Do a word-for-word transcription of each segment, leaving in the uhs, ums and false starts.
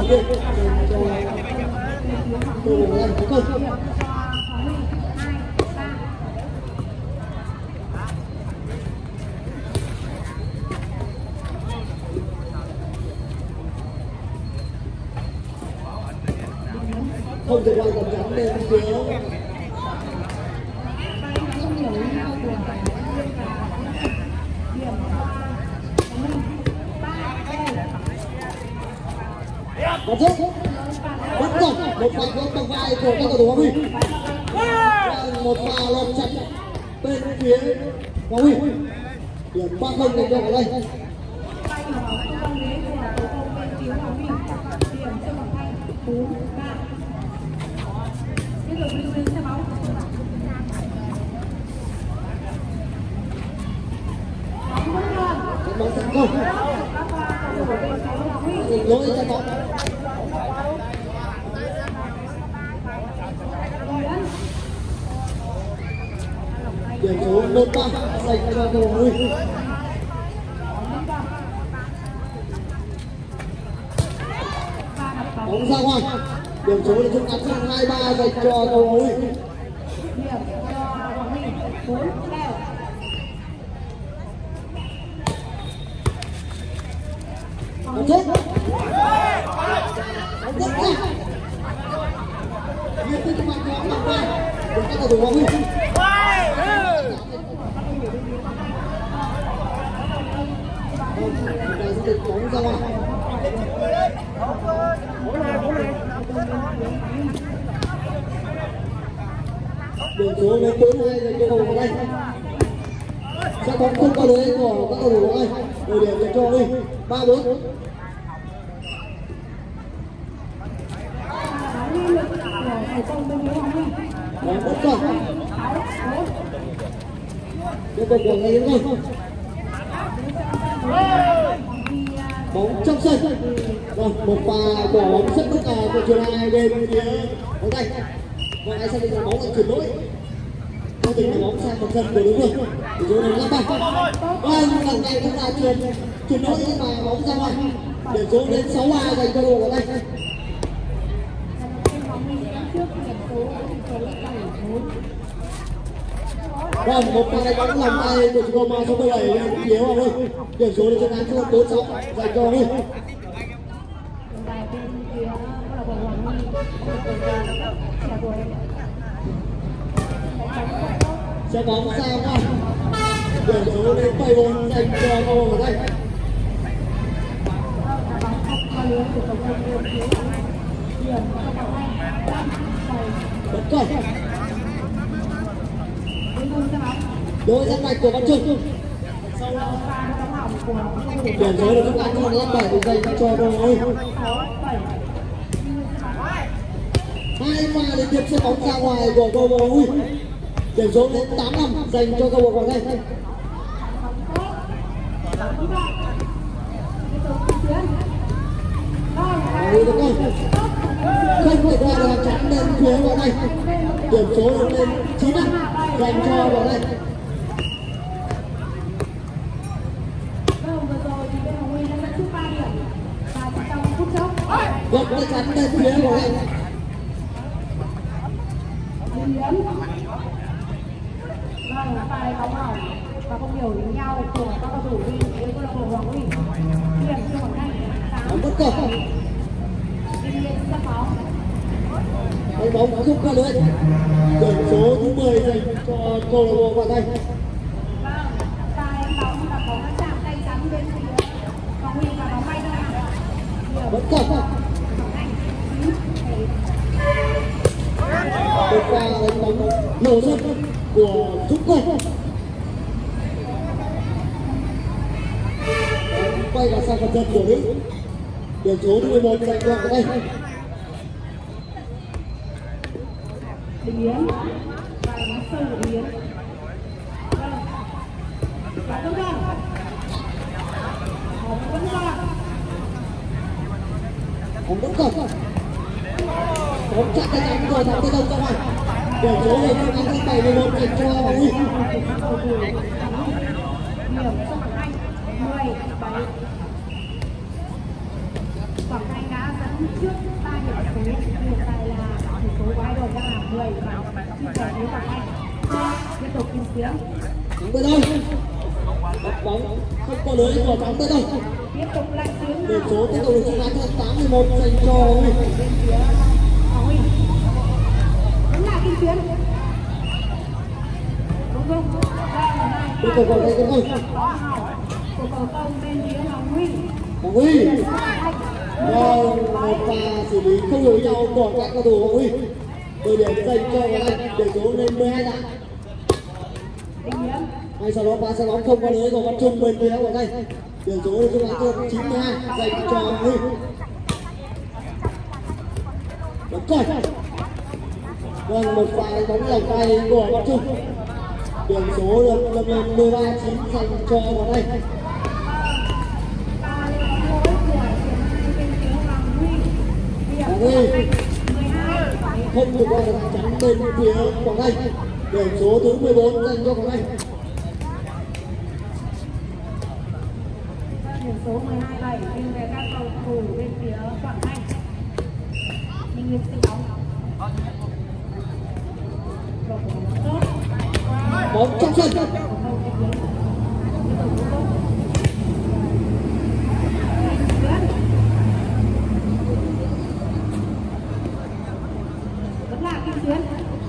điện dành cho câu lạc bộ Anh có công. Không thể qua tầm trắng lên phía có chết bắt đầu một pha gỡ bằng vai của các cầu thủ Hoàng Huy, một pha lọt chặt bên phía Hoàng Huy, điểm ba không dành cho ở đây. Bóng tấn công lỗi cho bóng điểm số một ba dành cho cầu Huy. Bóng ra ngoài, điểm số là rút ngắn sang hai ba dành cho cầu Huy. Bóng chết, bóng chết ra, liên tiếp mạnh mẽ bằng vai của các cầu thủ Hoàng Huy. Bóng ra ngoài. Điểm số lên bốn hai dành cho cầu thủ Anh. Sẽ bóng không qua lưới của các cầu thủ Anh. Đội điểm dành cho Huy ba bốn. Bóng bất cẩn. Tiếp tục của Ngay Yến thôi. Bóng trong sân. Vâng, một pha quả bóng rất bất ngờ của trường hai bên phía bóng tay. Và ai xác định là bóng lại chuyển lỗi. Không tính là bóng sang một sân của đối phương. Tỷ số này là ba. Vâng, lần này chúng ta chuyển chuyển lỗi nhưng mà bóng ra ngoài. Điểm số đến sáu ba dành cho đội của tay. Vâng, một pha đánh bóng lòng tay của chúng tôi mang số mười bảy lên phía Hoàng Huy. Điểm số lên trên án số bốn sáu dành cho Huy. Sẽ bóng ra ngoài. Điểm số lên bảy bốn dành cho cầu của tay. Bất cẩn. Đối rất mạnh của Văn Trung. Điểm số được chúng ta cho năm bảy dành cho cầu Huy. Hai pha liên tiếp sẽ bóng ra ngoài của cầu Huy. Điểm số đến tám năm dành cho cầu Quảng Tây. Huy được không? Không thể qua được chắn lên phía Quảng Tây. Điểm số lên chín năm dành cho Quảng Tây. Góc đã chắn lên phía Quảng Tây. Vâng, pha này bóng hỏng và không hiểu ý nhau của các cầu thủ đi với câu lạc bộ Hoàng Huy. Điểm cho Quảng Thanh tám. Bất cẩn. Tuy nhiên rất khó. Đánh bóng không qua lưới. Điểm số thứ mười dành cho câu lạc bộ Quảng Thanh. Vâng, pha đánh bóng và bóng đã chạm tay chắn bên phía Hoàng Huy và bóng bay ra. Bất cẩn. Một pha đánh bóng nổ sân của Dũng Quay. Quay vào sang phần sân của Đức. Điểm số thứ mười một dành cho đây. Đình Yến và bóng sâu của Đình Yến. Và đúng không? Bóng vẫn ra. Bóng vẫn còn. Bóng chặn tay chắn rồi thẳng tay đông ra ngoài. Điểm số là phương án thứ bảy mười một dành cho Hoàng Huy. Điểm cho Quảng Thanh mười bảy. Quảng Thanh đã dẫn trước mười chia sẻ với bạn anh tiếp tục tìm kiếm thắng tới đâu bắt bóng không có lưới của thắng tới đâu tiếp tục lại tiếng điểm số tiếp tục được chiến thắng tám mươi mốt dành cho Huy. bên phía Huy vẫn là Kim Tuyến đúng không tiếp tục vào đây không của cầu công bên phía Hoàng Huy Hoàng Huy vâng một pha xử lý không hiểu nhau của các cầu thủ Hoàng Huy mười điểm dành cho Hoàng Anh điểm số lên mười hai đá ngay sau đó pha xe bóng không có lưới của Văn Trung bên phía Hoàng Anh điểm số được chiến thắng chín mươi hai dành cho Hoàng Huy vẫn còn vâng một pha đánh bóng lòng tay của Văn Trung điểm số được nâng lên mười ba chín dành cho Hoàng Anh. Hoàng Huy không được qua được chắn bên phía Hoàng Anh điểm số thứ mười bốn dành cho Hoàng Anh. Điểm số mười hai bảy nhưng về các cầu thủ bên phía Quảng Anh. Minh Nguyên sinh bóng. Bóng trong sân. Vẫn là Kim Tuyến.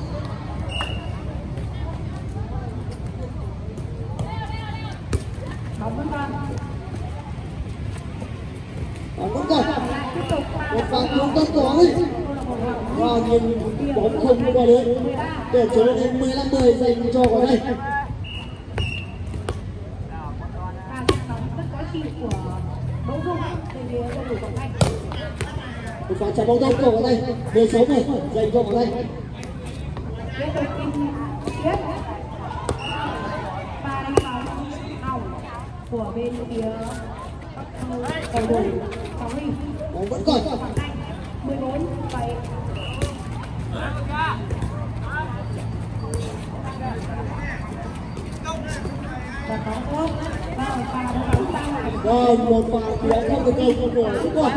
Bóng vẫn còn. Bóng vẫn còn. Một pha cứu tốc của Huy. Và nhưng bóng không qua lưới. Điểm số lên mười lăm mười dành cho Quảng Anh. Một pha chạm bóng tốc của Quảng Anh. mười sáu mười dành cho Quảng Anh. Tiếp tục tiếp. Ba đánh bóng hỏng của bên phía cầu thủ Quảng Huy. Bóng vẫn còn. mười bốn bảy. Rồi một pha kéo không được cây của Sức Quảng.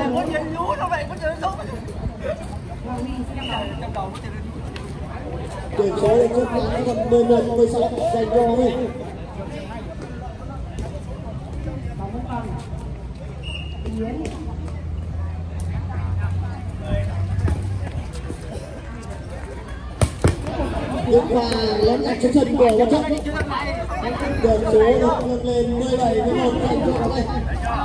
Điểm số lên trước là còn mười một mười sáu dành cho Huy. Những pha lấn đặt trên sân của Văn Chất. Điểm số được nâng lên mười bảy mười một dành cho Quảng Anh.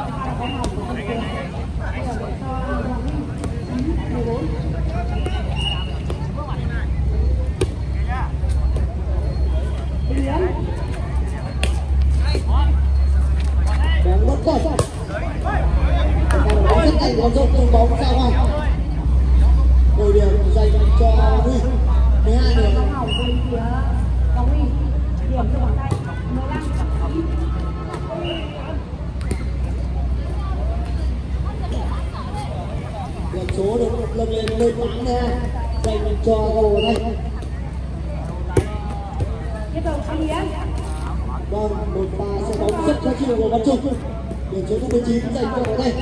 Bóng vẫn còn. Bóng rất nhanh, bóng rộng tung bóng ra ngoài. mười điểm dành cho Huy. mười hai điểm. Điểm số được nâng lên mười tám nha dành cho cầu Quảng Anh. Tiếp tục Văn Hiến. Vâng, một pha xe bóng rất khó chịu của Văn Trung. Điểm số thứ mười chín dành cho Quảng Anh.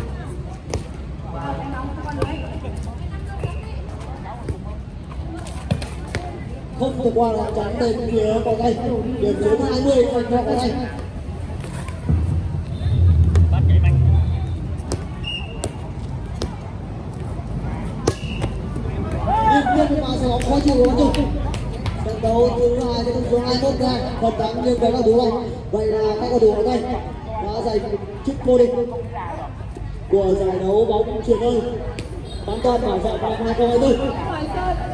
Không thể qua là chắn bên phía Quảng Anh. Điểm số thứ hai mươi dành cho Quảng Anh. Liên tiếp một pha xe bóng khó chịu của Văn Trung. Trận đấu thứ hai đến số hai mươi mốt ra phần thắng nghiêng về các cầu thủ này. Vậy là các cầu thủ ở đây đã giành chức vô địch của giải đấu bóng chuyền ơi bán toàn bảo vệ năm hai không hai tư.